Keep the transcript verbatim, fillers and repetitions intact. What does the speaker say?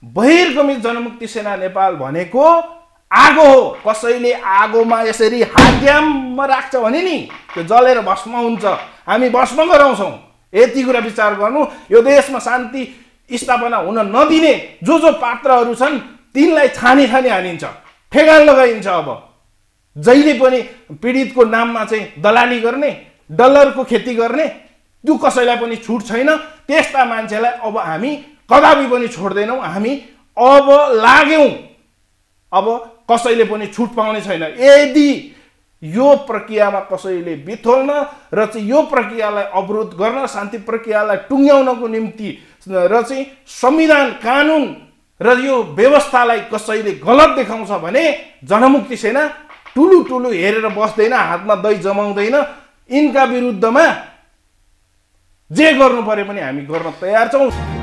बहिर्गमित जनमुक्ति सेना नेपाल भनेको आगो हो। कसैले आगोमा यसरी हात्याममा राख्छ भने नि त्यो जलेर भस्म हुन्छ। हामी भस्म गराउँछौँ। यति कुरा विचार गर्नु। यो देशमा शान्ति स्थापना हुन नदिने जो जो पात्रहरू छन् तिनलाई छानी छानी हानिन्छ, ठेगान लगाइन्छ। अब जहिले पनि पीडितको नाममा चाहिँ दलाली गर्ने, डलरको खेती गर्ने, त्यो कसैलाई पनि छुट छैन। त्यस्ता मान्छेलाई अब हामी कदापि पनि छोड्दैनौँ। हामी अब लाग्यौँ, अब कसैले पनि छुट पाउने छैन। यदि यो प्रक्रियामा कसैले बिथोल्न र चाहिँ यो प्रक्रियालाई अवरोध गर्न, शान्ति प्रक्रियालाई टुङ्ग्याउनको निम्ति र चाहिँ संविधान कानुन र यो व्यवस्थालाई कसैले गलत देखाउँछ भने जनमुक्ति सेना टुलु टुलु हेरेर बस्दैन, हातमा दही जमाउँदैन। यिनका विरुद्धमा जे गर्नु पर्यो पनि हामी गर्न तयार छौँ।